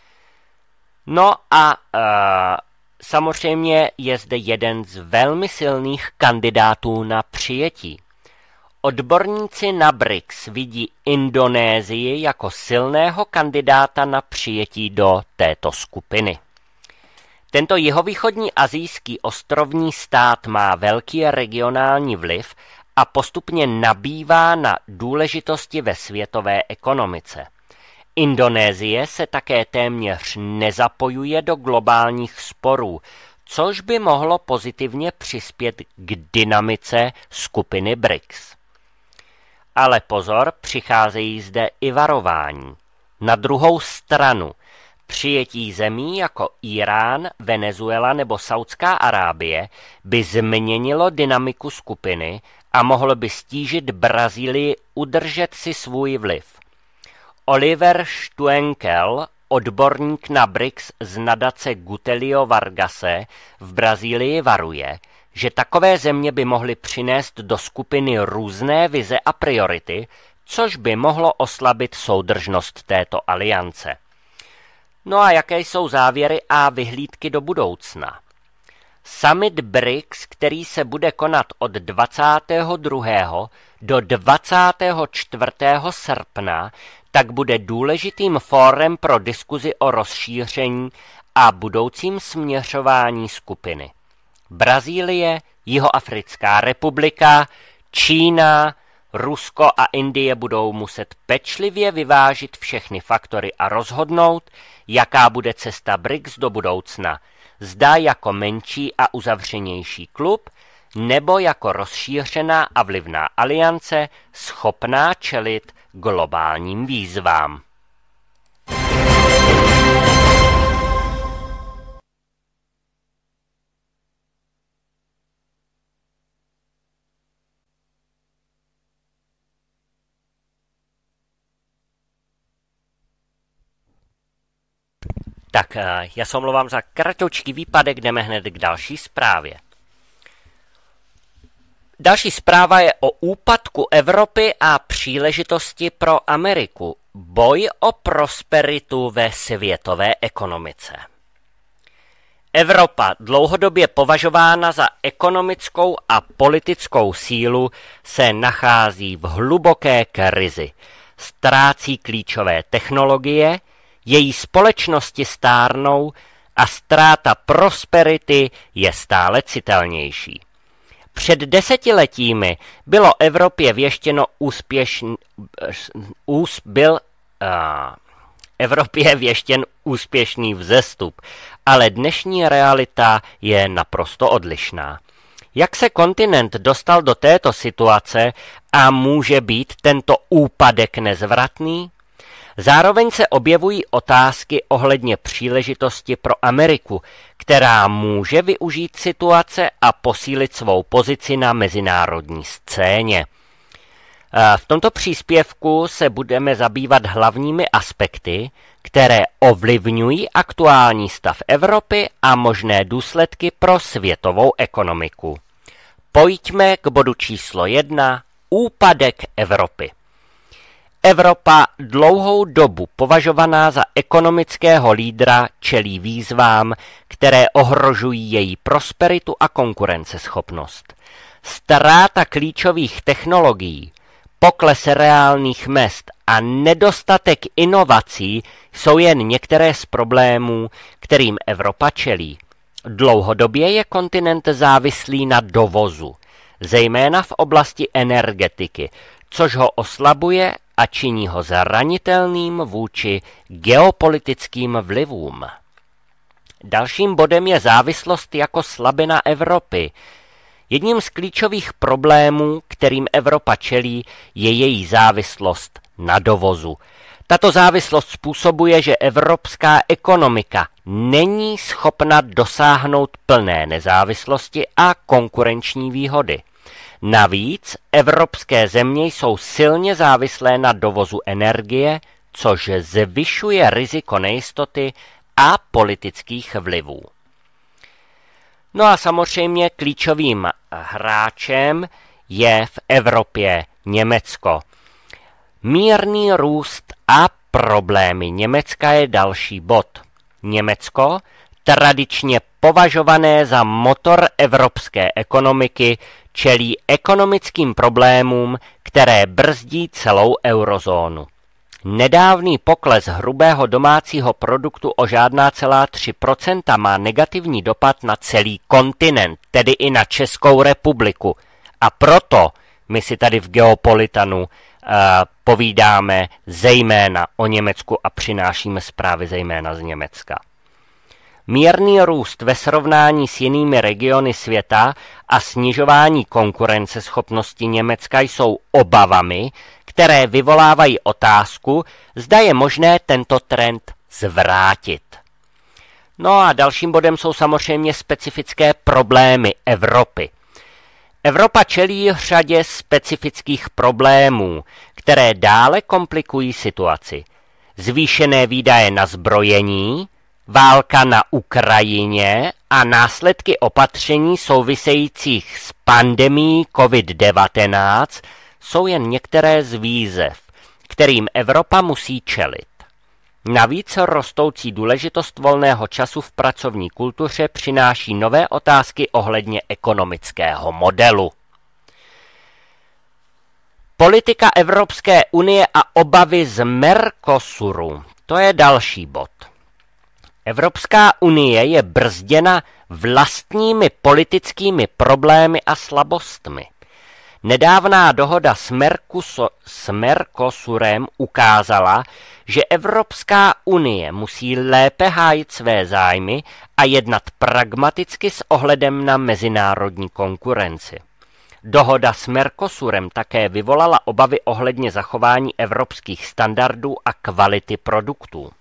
No a uh, samozřejmě je zde jeden z velmi silných kandidátů na přijetí. Odborníci na B R I C S vidí Indonésii jako silného kandidáta na přijetí do této skupiny. Tento jihovýchodní asijský ostrovní stát má velký regionální vliv a postupně nabývá na důležitosti ve světové ekonomice. Indonésie se také téměř nezapojuje do globálních sporů, což by mohlo pozitivně přispět k dynamice skupiny B R I C S. Ale pozor, přicházejí zde i varování. Na druhou stranu, přijetí zemí jako Irán, Venezuela nebo Saudská Arábie by změnilo dynamiku skupiny a mohlo by stížit Brazílii udržet si svůj vliv. Oliver Stuenkel, odborník na B R I C S z nadace Gutelio Vargase v Brazílii, varuje, že takové země by mohly přinést do skupiny různé vize a priority, což by mohlo oslabit soudržnost této aliance. No a jaké jsou závěry a vyhlídky do budoucna? Summit B R I C S, který se bude konat od dvacátého druhého do dvacátého čtvrtého srpna, tak bude důležitým fórem pro diskuzi o rozšíření a budoucím směřování skupiny. Brazílie, Jihoafrická republika, Čína, Rusko a Indie budou muset pečlivě vyvážit všechny faktory a rozhodnout, jaká bude cesta B R I C S do budoucna, zda jako menší a uzavřenější klub, nebo jako rozšířená a vlivná aliance schopná čelit globálním výzvám. Tak já se omlouvám za kratoučký výpadek, jdeme hned k další zprávě. Další zpráva je o úpadku Evropy a příležitosti pro Ameriku. Boj o prosperitu ve světové ekonomice. Evropa, dlouhodobě považována za ekonomickou a politickou sílu, se nachází v hluboké krizi. ztrácí klíčové technologie, její společnosti stárnou a ztráta prosperity je stále citelnější. Před desetiletími bylo Evropě věštěno úspěšný, ús, byl, uh, Evropě věštěn úspěšný vzestup, ale dnešní realita je naprosto odlišná. Jak se kontinent dostal do této situace a může být tento úpadek nezvratný? Zároveň se objevují otázky ohledně příležitosti pro Ameriku, která může využít situace a posílit svou pozici na mezinárodní scéně. V tomto příspěvku se budeme zabývat hlavními aspekty, které ovlivňují aktuální stav Evropy a možné důsledky pro světovou ekonomiku. Pojďme k bodu číslo jedna. Úpadek Evropy. Evropa dlouhou dobu považovaná za ekonomického lídra čelí výzvám, které ohrožují její prosperitu a konkurenceschopnost. Ztráta klíčových technologií, pokles reálných mezd a nedostatek inovací jsou jen některé z problémů, kterým Evropa čelí. Dlouhodobě je kontinent závislý na dovozu, zejména v oblasti energetiky, což ho oslabuje a činí ho zranitelným vůči geopolitickým vlivům. Dalším bodem je závislost jako slabina Evropy. Jedním z klíčových problémů, kterým Evropa čelí, je její závislost na dovozu. Tato závislost způsobuje, že evropská ekonomika není schopna dosáhnout plné nezávislosti a konkurenční výhody. Navíc evropské země jsou silně závislé na dovozu energie, což zvyšuje riziko nejistoty a politických vlivů. No a samozřejmě klíčovým hráčem je v Evropě Německo. Mírný růst a problémy Německa je další bod. Německo, tradičně považované za motor evropské ekonomiky, čelí ekonomickým problémům, které brzdí celou eurozónu. Nedávný pokles hrubého domácího produktu o žádná celá tři procenta má negativní dopad na celý kontinent, tedy i na Českou republiku. A proto my si tady v Geopolitanu uh, povídáme zejména o Německu a přinášíme zprávy zejména z Německa. Mírný růst ve srovnání s jinými regiony světa a snižování konkurenceschopnosti Německa jsou obavami, které vyvolávají otázku, zda je možné tento trend zvrátit. No a dalším bodem jsou samozřejmě specifické problémy Evropy. Evropa čelí řadě specifických problémů, které dále komplikují situaci. Zvýšené výdaje na zbrojení, válka na Ukrajině a následky opatření souvisejících s pandemií covid devatenáct jsou jen některé z výzev, kterým Evropa musí čelit. Navíc rostoucí důležitost volného času v pracovní kultuře přináší nové otázky ohledně ekonomického modelu. Politika Evropské unie a obavy z Mercosuru, to je další bod. Evropská unie je brzděna vlastními politickými problémy a slabostmi. Nedávná dohoda s, Mercuso, s Mercosurem ukázala, že Evropská unie musí lépe hájit své zájmy a jednat pragmaticky s ohledem na mezinárodní konkurenci. Dohoda s Mercosurem také vyvolala obavy ohledně zachování evropských standardů a kvality produktů.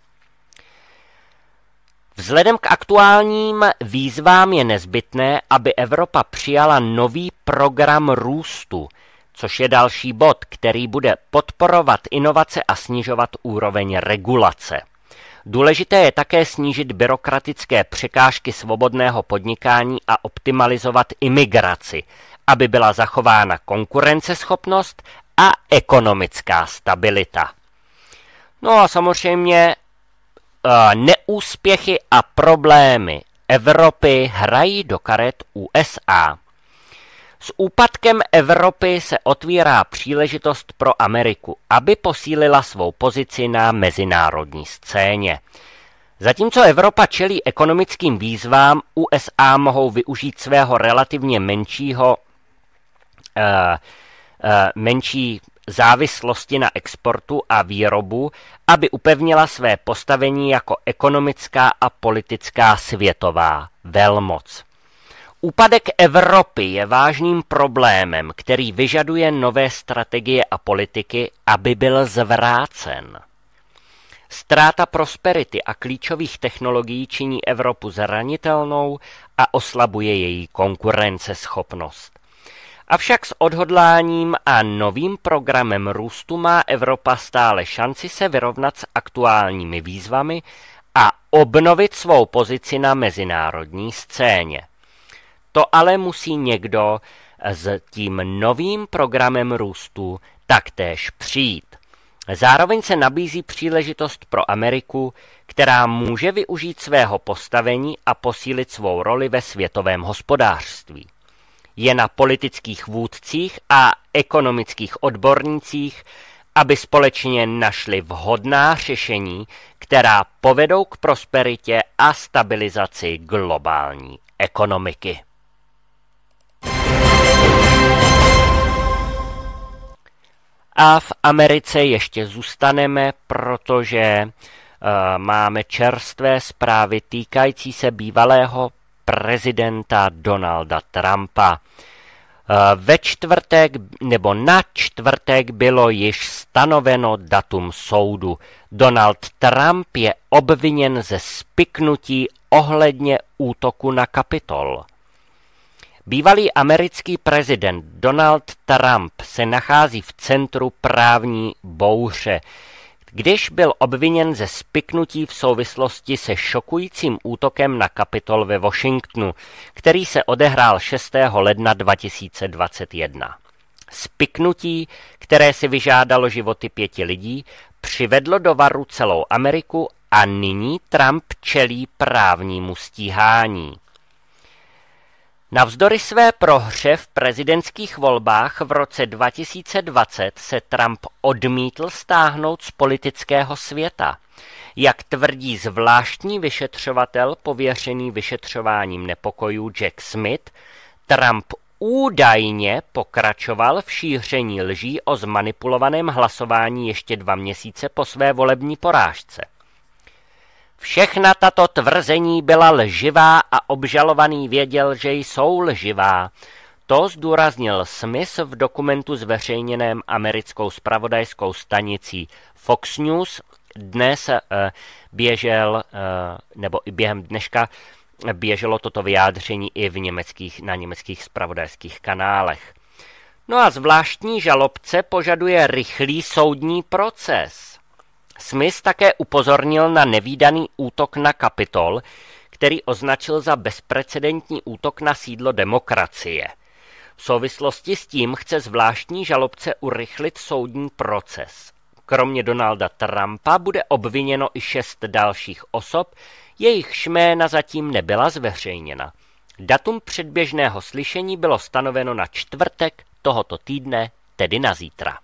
Vzhledem k aktuálním výzvám je nezbytné, aby Evropa přijala nový program růstu, což je další bod, který bude podporovat inovace a snižovat úroveň regulace. Důležité je také snížit byrokratické překážky svobodného podnikání a optimalizovat imigraci, aby byla zachována konkurenceschopnost a ekonomická stabilita. No a samozřejmě neúspěchy a problémy Evropy hrají do karet U S A. S úpadkem Evropy se otvírá příležitost pro Ameriku, aby posílila svou pozici na mezinárodní scéně. Zatímco Evropa čelí ekonomickým výzvám, U S A mohou využít svého relativně menšího, uh, uh, menší závislosti na exportu a výrobu, aby upevnila své postavení jako ekonomická a politická světová velmoc. Úpadek Evropy je vážným problémem, který vyžaduje nové strategie a politiky, aby byl zvrácen. Ztráta prosperity a klíčových technologií činí Evropu zranitelnou a oslabuje její konkurenceschopnost. Avšak s odhodláním a novým programem růstu má Evropa stále šanci se vyrovnat s aktuálními výzvami a obnovit svou pozici na mezinárodní scéně. To ale musí někdo s tím novým programem růstu taktéž přijít. Zároveň se nabízí příležitost pro Ameriku, která může využít svého postavení a posílit svou roli ve světovém hospodářství. Je na politických vůdcích a ekonomických odbornících, aby společně našli vhodná řešení, která povedou k prosperitě a stabilizaci globální ekonomiky. A v Americe ještě zůstaneme, protože uh, máme čerstvé zprávy týkající se bývalého prezidenta Donalda Trumpa. Uh, ve čtvrtek nebo na čtvrtek bylo již stanoveno datum soudu. Donald Trump je obviněn ze spiknutí ohledně útoku na Kapitol. Bývalý americký prezident Donald Trump se nachází v centru právní bouře, když byl obviněn ze spiknutí v souvislosti se šokujícím útokem na Kapitol ve Washingtonu, který se odehrál šestého ledna dva tisíce dvacet jedna. Spiknutí, které si vyžádalo životy pěti lidí, přivedlo do varu celou Ameriku a nyní Trump čelí právnímu stíhání. Navzdory své prohře v prezidentských volbách v roce dva tisíce dvacet se Trump odmítl stáhnout z politického světa. Jak tvrdí zvláštní vyšetřovatel pověřený vyšetřováním nepokojů Jack Smith, Trump údajně pokračoval v šíření lží o zmanipulovaném hlasování ještě dva měsíce po své volební porážce. Všechna tato tvrzení byla lživá a obžalovaný věděl, že jsou lživá. To zdůraznil Smith v dokumentu zveřejněném americkou zpravodajskou stanicí Fox News. Dnes eh, běžel, eh, nebo i během dneška běželo toto vyjádření i v německých, na německých zpravodajských kanálech. No a zvláštní žalobce požaduje rychlý soudní proces. Smith také upozornil na nevídaný útok na Kapitol, který označil za bezprecedentní útok na sídlo demokracie. V souvislosti s tím chce zvláštní žalobce urychlit soudní proces. Kromě Donalda Trumpa bude obviněno i šest dalších osob, jejichž jména zatím nebyla zveřejněna. Datum předběžného slyšení bylo stanoveno na čtvrtek tohoto týdne, tedy na zítra.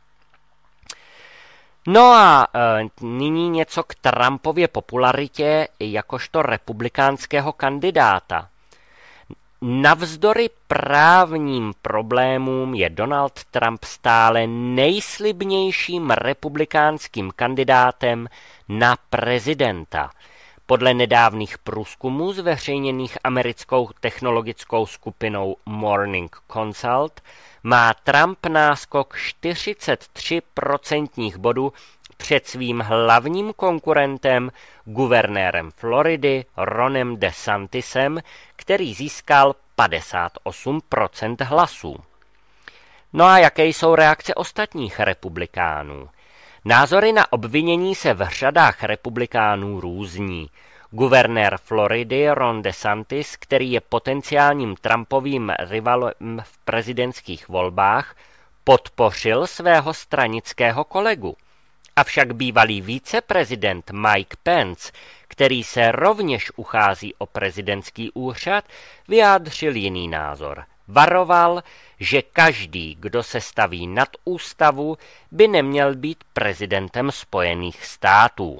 No a e, nyní něco k Trumpově popularitě jakožto republikánského kandidáta. Navzdory právním problémům je Donald Trump stále nejslibnějším republikánským kandidátem na prezidenta. Podle nedávných průzkumů zveřejněných americkou technologickou skupinou Morning Consult má Trump náskok čtyřicet tři procentních bodů před svým hlavním konkurentem, guvernérem Floridy Ronem DeSantisem, který získal padesát osm procent hlasů. No a jaké jsou reakce ostatních republikánů? Názory na obvinění se v řadách republikánů různí. Guvernér Floridy Ron DeSantis, který je potenciálním Trumpovým rivalem v prezidentských volbách, podpořil svého stranického kolegu. Avšak bývalý viceprezident Mike Pence, který se rovněž uchází o prezidentský úřad, vyjádřil jiný názor. Varoval, že každý, kdo se staví nad ústavu, by neměl být prezidentem Spojených států.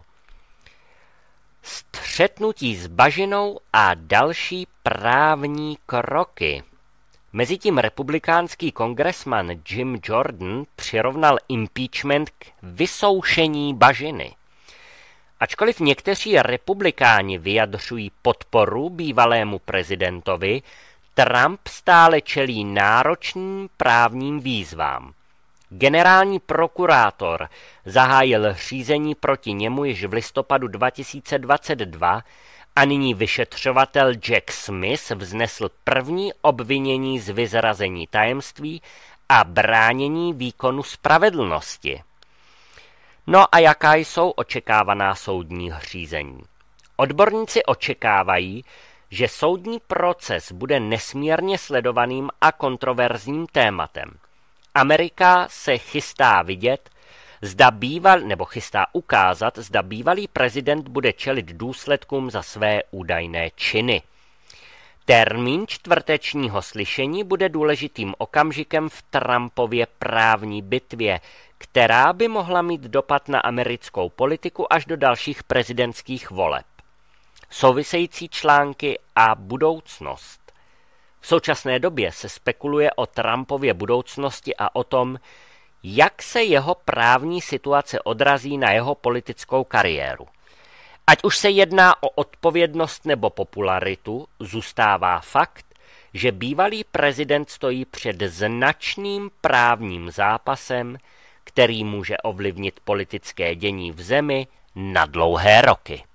Střetnutí s bažinou a další právní kroky. Mezitím republikánský kongresman Jim Jordan přirovnal impeachment k vysoušení bažiny. Ačkoliv někteří republikáni vyjadřují podporu bývalému prezidentovi, Trump stále čelí náročným právním výzvám. Generální prokurátor zahájil řízení proti němu již v listopadu dva tisíce dvacet dva a nyní vyšetřovatel Jack Smith vznesl první obvinění z vyzrazení tajemství a bránění výkonu spravedlnosti. No a jaká jsou očekávaná soudní řízení? Odborníci očekávají, že soudní proces bude nesmírně sledovaným a kontroverzním tématem. Amerika se chystá vidět, zda býval, nebo chystá ukázat, zda bývalý prezident bude čelit důsledkům za své údajné činy. Termín čtvrtečního slyšení bude důležitým okamžikem v Trumpově právní bitvě, která by mohla mít dopad na americkou politiku až do dalších prezidentských voleb. Související články a budoucnost. V současné době se spekuluje o Trumpově budoucnosti a o tom, jak se jeho právní situace odrazí na jeho politickou kariéru. Ať už se jedná o odpovědnost nebo popularitu, zůstává fakt, že bývalý prezident stojí před značným právním zápasem, který může ovlivnit politické dění v zemi na dlouhé roky.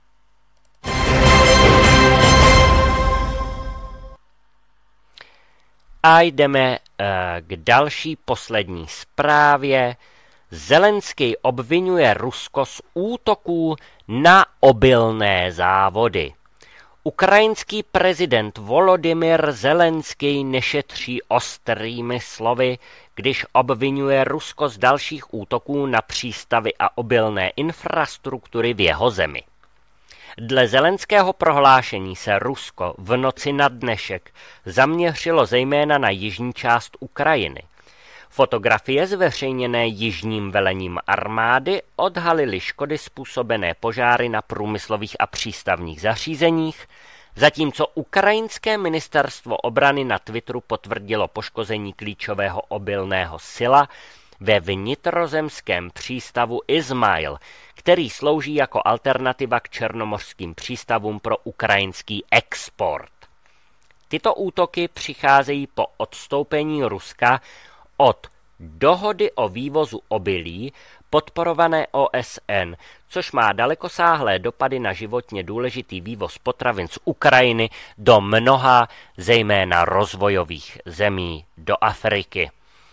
A jdeme k další poslední zprávě. Zelenský obvinuje Rusko z útoků na obilné závody. Ukrajinský prezident Volodymyr Zelenský nešetří ostrými slovy, když obvinuje Rusko z dalších útoků na přístavy a obilné infrastruktury v jeho zemi. Dle Zelenského prohlášení se Rusko v noci na dnešek zaměřilo zejména na jižní část Ukrajiny. Fotografie zveřejněné jižním velením armády odhalily škody způsobené požáry na průmyslových a přístavních zařízeních, zatímco ukrajinské ministerstvo obrany na Twitteru potvrdilo poškození klíčového obilného sila ve vnitrozemském přístavu Izmail, který slouží jako alternativa k černomořským přístavům pro ukrajinský export. Tyto útoky přicházejí po odstoupení Ruska od dohody o vývozu obilí podporované O S N, což má dalekosáhlé dopady na životně důležitý vývoz potravin z Ukrajiny do mnoha, zejména rozvojových zemí, do Afriky.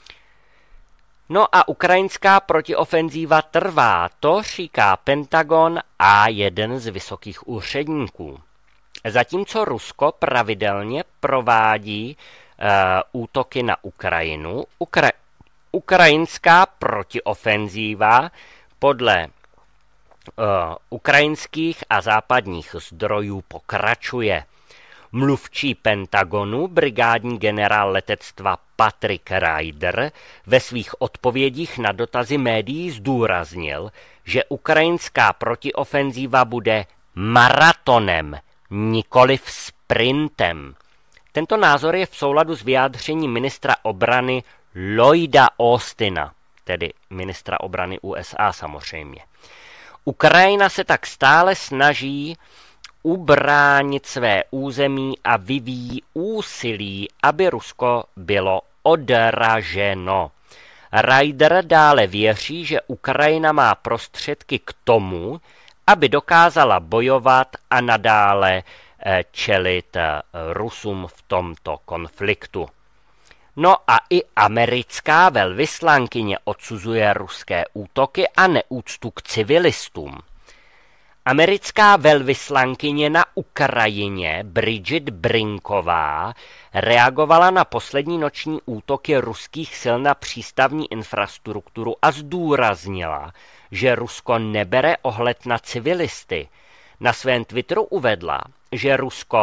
No a ukrajinská protiofenzíva trvá, to říká Pentagon a jeden z vysokých úředníků. Zatímco Rusko pravidelně provádí uh, útoky na Ukrajinu, Ukra- ukrajinská protiofenzíva podle uh, ukrajinských a západních zdrojů pokračuje. Mluvčí Pentagonu, brigádní generál letectva Patrick Ryder, ve svých odpovědích na dotazy médií zdůraznil, že ukrajinská protiofenzíva bude maratonem, nikoliv sprintem. Tento názor je v souladu s vyjádřením ministra obrany Lloyda Austina, tedy ministra obrany U S A samozřejmě. Ukrajina se tak stále snaží ubránit své území a vyvíjí úsilí, aby Rusko bylo odraženo. Ryder dále věří, že Ukrajina má prostředky k tomu, aby dokázala bojovat a nadále čelit Rusům v tomto konfliktu. No a i americká velvyslankyně odsuzuje ruské útoky a neúctu k civilistům. Americká velvyslankyně na Ukrajině Bridget Brinková reagovala na poslední noční útoky ruských sil na přístavní infrastrukturu a zdůraznila, že Rusko nebere ohled na civilisty. Na svém Twitteru uvedla, že Rusko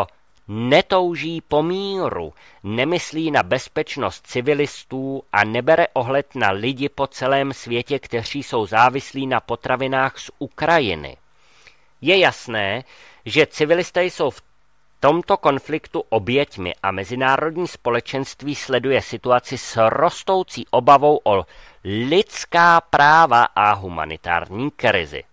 netouží po míru, nemyslí na bezpečnost civilistů a nebere ohled na lidi po celém světě, kteří jsou závislí na potravinách z Ukrajiny. Je jasné, že civilisté jsou v tomto konfliktu oběťmi a mezinárodní společenství sleduje situaci s rostoucí obavou o lidská práva a humanitární krizi.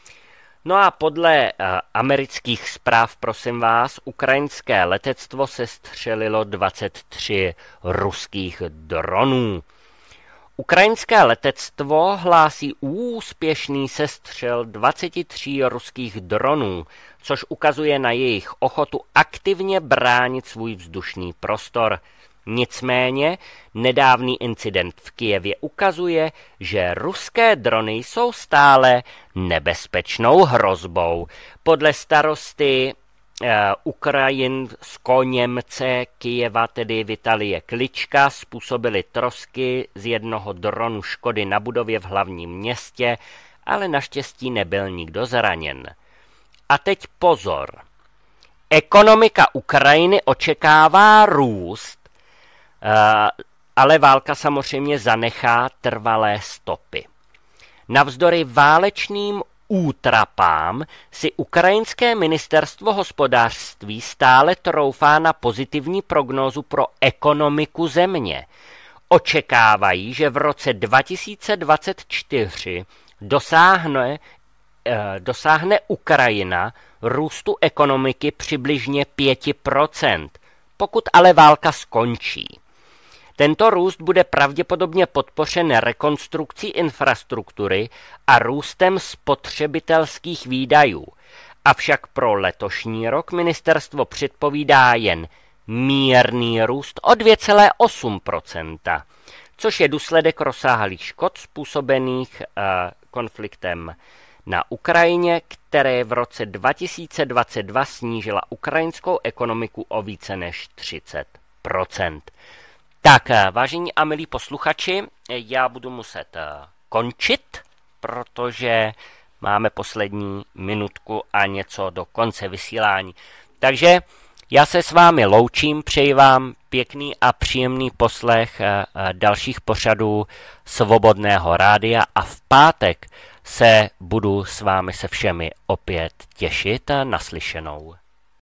No a podle uh, amerických zpráv, prosím vás, ukrajinské letectvo sestřelilo dvacet tři ruských dronů. Ukrajinské letectvo hlásí úspěšný sestřel dvacet tři ruských dronů, což ukazuje na jejich ochotu aktivně bránit svůj vzdušný prostor. Nicméně nedávný incident v Kyjevě ukazuje, že ruské drony jsou stále nebezpečnou hrozbou. Podle starosty uh, ukrajinsko Němce Kyjeva, tedy Vitalie Klička, způsobili trosky z jednoho dronu škody na budově v hlavním městě, ale naštěstí nebyl nikdo zraněn. A teď pozor. Ekonomika Ukrajiny očekává růst, Uh, ale válka samozřejmě zanechá trvalé stopy. Navzdory válečným útrapám si ukrajinské ministerstvo hospodářství stále troufá na pozitivní prognózu pro ekonomiku země. Očekávají, že v roce dva tisíce dvacet čtyři dosáhne, uh, dosáhne Ukrajina růstu ekonomiky přibližně pět procent, pokud ale válka skončí. Tento růst bude pravděpodobně podpořen rekonstrukcí infrastruktury a růstem spotřebitelských výdajů. Avšak pro letošní rok ministerstvo předpovídá jen mírný růst o dvě celá osm procenta, což je důsledek rozsáhlých škod způsobených uh, konfliktem na Ukrajině, které v roce dva tisíce dvacet dva snížila ukrajinskou ekonomiku o více než třicet procent. Tak, vážení a milí posluchači, já budu muset končit, protože máme poslední minutku a něco do konce vysílání. Takže já se s vámi loučím, přeji vám pěkný a příjemný poslech dalších pořadů Svobodného rádia a v pátek se budu s vámi se všemi opět těšit a naslyšenou.